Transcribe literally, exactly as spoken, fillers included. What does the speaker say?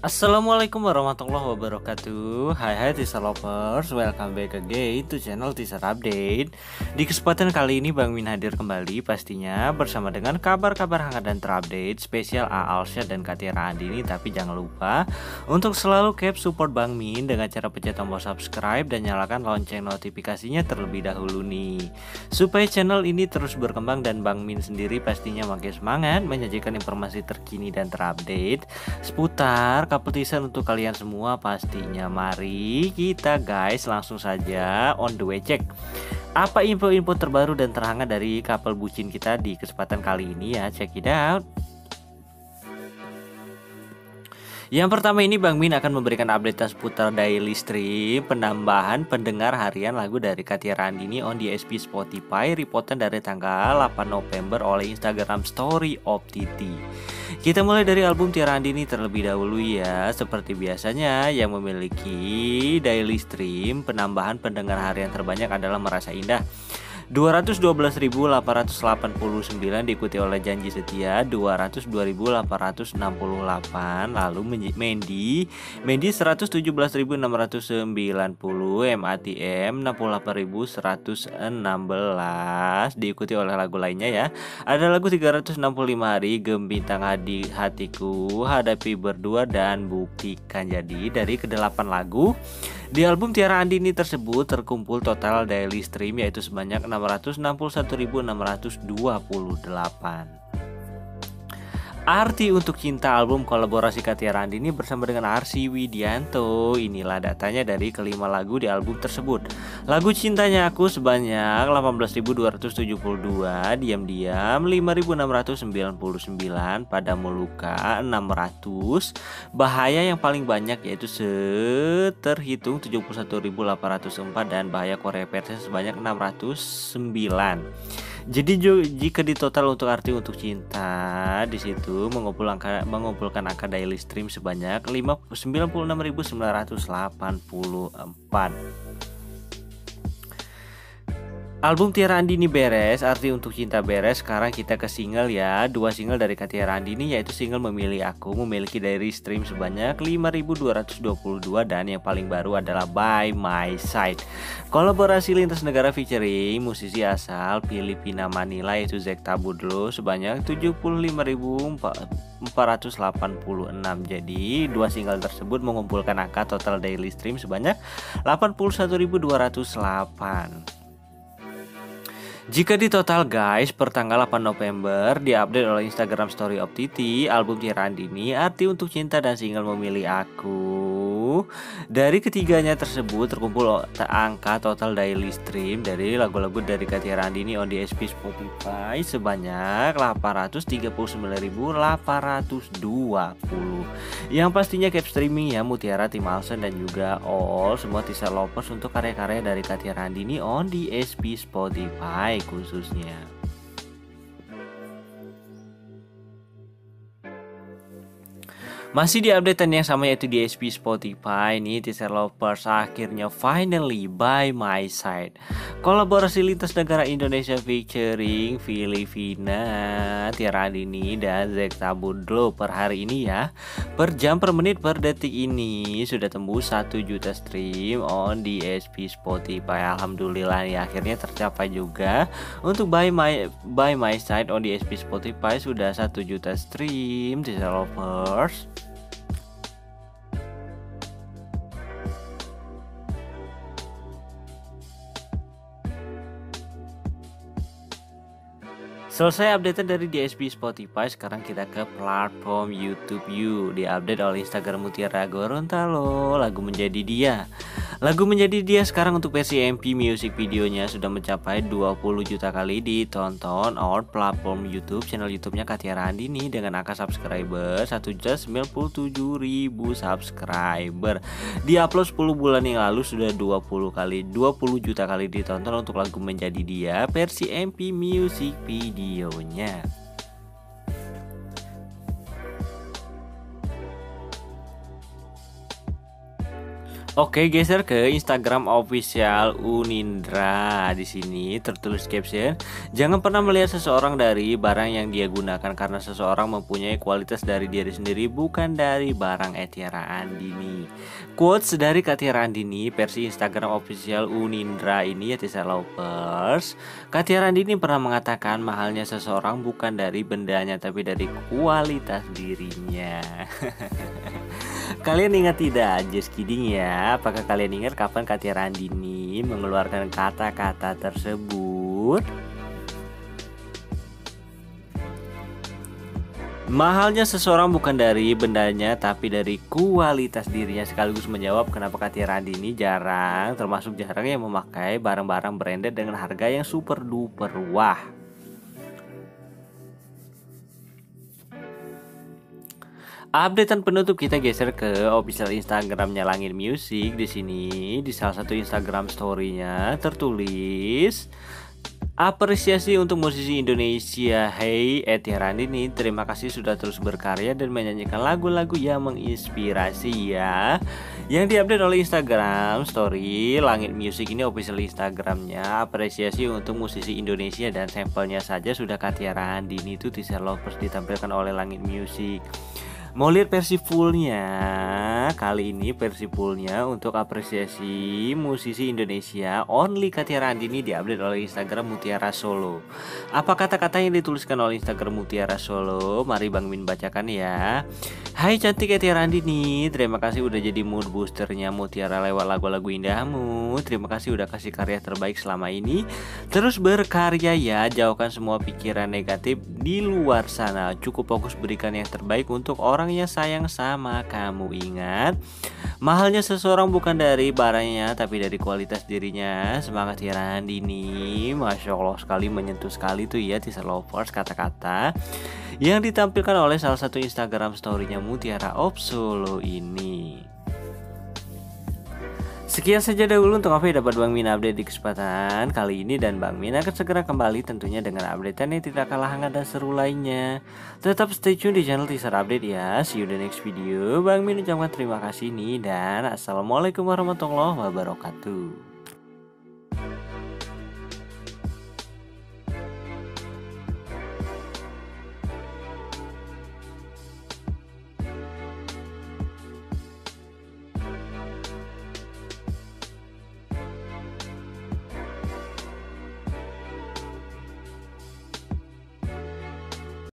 Assalamualaikum warahmatullahi wabarakatuh. Hai hai teaser lovers, welcome back again to channel Teaser Update. Di kesempatan kali ini Bang Min hadir kembali pastinya bersama dengan kabar-kabar hangat dan terupdate spesial A Alsyad dan Katia Andini. Tapi jangan lupa untuk selalu keep support Bang Min dengan cara pencet tombol subscribe dan nyalakan lonceng notifikasinya terlebih dahulu nih, supaya channel ini terus berkembang dan Bang Min sendiri pastinya makin semangat menyajikan informasi terkini dan terupdate seputar couple teaser untuk kalian semua pastinya. Mari kita guys langsung saja on the way cek apa info-info terbaru dan terhangat dari couple bucin kita di kesempatan kali ini ya. Check it out. Yang pertama ini Bang Min akan memberikan update seputar daily stream penambahan pendengar harian lagu dari Katia Andini on D S P Spotify, reportan dari tanggal delapan November oleh Instagram Story of T T. Kita mulai dari album Tiara Andini terlebih dahulu ya. Seperti biasanya yang memiliki daily stream penambahan pendengar harian terbanyak adalah Merasa Indah, dua ratus dua belas ribu delapan ratus delapan puluh sembilan, diikuti oleh Janji Setia dua ratus dua ribu delapan ratus enam puluh delapan. Lalu Mendy Mendy seratus tujuh belas ribu enam ratus sembilan puluh, M A T M enam puluh delapan ribu seratus enam belas, diikuti oleh lagu lainnya ya. Ada lagu tiga ratus enam puluh lima hari, Gembintang Hadi Hatiku, Hadapi Berdua, dan Buktikan. Jadi dari kedelapan lagu di album Tiara Andini tersebut terkumpul total daily stream yaitu sebanyak enam ratus enam puluh satu ribu enam ratus dua puluh delapan. Arti Untuk Cinta, album kolaborasi Katia Andini bersama dengan Arsy Widianto. Inilah datanya dari kelima lagu di album tersebut. Lagu Cintanya Aku sebanyak delapan belas ribu dua ratus tujuh puluh dua, Diam-diam lima ribu enam ratus sembilan puluh sembilan, Padamu Luka enam ratus, Bahaya yang paling banyak yaitu Terhitung tujuh puluh satu ribu delapan ratus empat, dan Bahaya Korea versi sebanyak enam ratus sembilan. Jadi jika di total untuk Arti Untuk Cinta di situ mengumpulkan mengumpulkan angka daily stream sebanyak sembilan puluh enam ribu sembilan ratus delapan puluh empat. Album Tiara Andini beres, Arti Untuk Cinta beres. Sekarang kita ke single ya. Dua single dari Katia Andini yaitu single Memilih Aku memiliki daily stream sebanyak lima ribu dua ratus dua puluh dua, dan yang paling baru adalah By My Side, kolaborasi lintas negara featuring musisi asal Filipina Manila yaitu Zek Tabudlo sebanyak tujuh puluh lima ribu empat ratus delapan puluh enam. Jadi dua single tersebut mengumpulkan angka total daily stream sebanyak delapan puluh satu ribu dua ratus delapan. Jika di total guys, per tanggal delapan November diupdate oleh Instagram Story of T T, album Tiara Andini, Arti Untuk Cinta, dan single Memilih Aku. Dari ketiganya tersebut terkumpul angka total daily stream dari lagu-lagu dari Katia Andini on D S P Spotify sebanyak delapan ratus tiga puluh sembilan ribu delapan ratus dua puluh. Yang pastinya cap streaming ya Mutiara, Tim Alsen, dan juga all semua teaser lovers untuk karya-karya dari Katia Andini on D S P Spotify khususnya. Masih di updatean yang sama yaitu di D S P Spotify nih teaser lovers, akhirnya finally By My Side, kolaborasi lintas negara Indonesia featuring Filipina, Tiara Andini, dan Zek Tabudlo per hari ini ya. Per jam, per menit, per detik ini sudah tembus satu juta stream on D S P Spotify. Alhamdulillah ya, akhirnya tercapai juga untuk By My By My Side on D S P Spotify sudah satu juta stream teaser lovers. Selesai update dari D S P Spotify, sekarang kita ke platform YouTube You. Diupdate oleh Instagram Mutiara Gorontalo, lagu Menjadi Dia. Lagu Menjadi Dia sekarang untuk versi M V music videonya sudah mencapai dua puluh juta kali ditonton on platform YouTube channel YouTube-nya Katia Andini dengan angka subscriber satu juta sembilan puluh tujuh ribu subscriber. Di-upload sepuluh bulan yang lalu sudah dua puluh kali dua puluh juta kali ditonton untuk lagu Menjadi Dia versi M V music videonya. Oke, geser ke Instagram official Unindra. Di sini tertulis caption, "Jangan pernah melihat seseorang dari barang yang dia gunakan karena seseorang mempunyai kualitas dari diri sendiri, bukan dari barang." Tiara Andini. Quotes dari Tiara Andini versi Instagram official Unindra ini ya Tisa Lovers. Tiara Andini pernah mengatakan mahalnya seseorang bukan dari bendanya tapi dari kualitas dirinya. Kalian ingat tidak? Just kidding ya. Apakah kalian ingat kapan Tiara Andini mengeluarkan kata-kata tersebut? Mahalnya seseorang bukan dari bendanya tapi dari kualitas dirinya, sekaligus menjawab kenapa Tiara Andini jarang, termasuk jarang yang memakai barang-barang branded dengan harga yang super duper wah. Updatean penutup kita geser ke official Instagramnya Langit Music. Di sini di salah satu Instagram story-nya tertulis, "Apresiasi untuk musisi Indonesia. Hey Tiara Andini, terima kasih sudah terus berkarya dan menyanyikan lagu-lagu yang menginspirasi ya." Yang diupdate oleh Instagram story Langit Music ini official Instagramnya. Apresiasi untuk musisi Indonesia dan sampelnya saja sudah Tiara Andini itu teaser lovers ditampilkan oleh Langit Music. Mau lihat versi fullnya? Kali ini versi fullnya untuk apresiasi musisi Indonesia only Tiara Andini diupdate oleh Instagram Mutiara Solo. Apa kata-kata yang dituliskan oleh Instagram Mutiara Solo? Mari Bang Min bacakan ya. "Hai cantik Tiara Andini, terima kasih udah jadi mood boosternya Mutiara lewat lagu-lagu indahmu. Terima kasih udah kasih karya terbaik selama ini. Terus berkarya ya, jauhkan semua pikiran negatif di luar sana. Cukup fokus berikan yang terbaik untuk orang yang sayang sama kamu. Ingat, mahalnya seseorang bukan dari barangnya tapi dari kualitas dirinya. Semangat Tiara Andini." Masya Allah sekali, menyentuh sekali tuh ya teaser lovers kata-kata yang ditampilkan oleh salah satu Instagram story-nya Mutiara of Solo ini. Sekian saja dahulu untuk apa yang dapat Bang Min update di kesempatan kali ini, dan Bang Min akan segera kembali tentunya dengan updatean yang tidak kalah hangat dan seru lainnya. Tetap stay tune di channel Teaser Update ya. See you the next video. Bang Min ucapkan terima kasih nih dan assalamualaikum warahmatullahi wabarakatuh.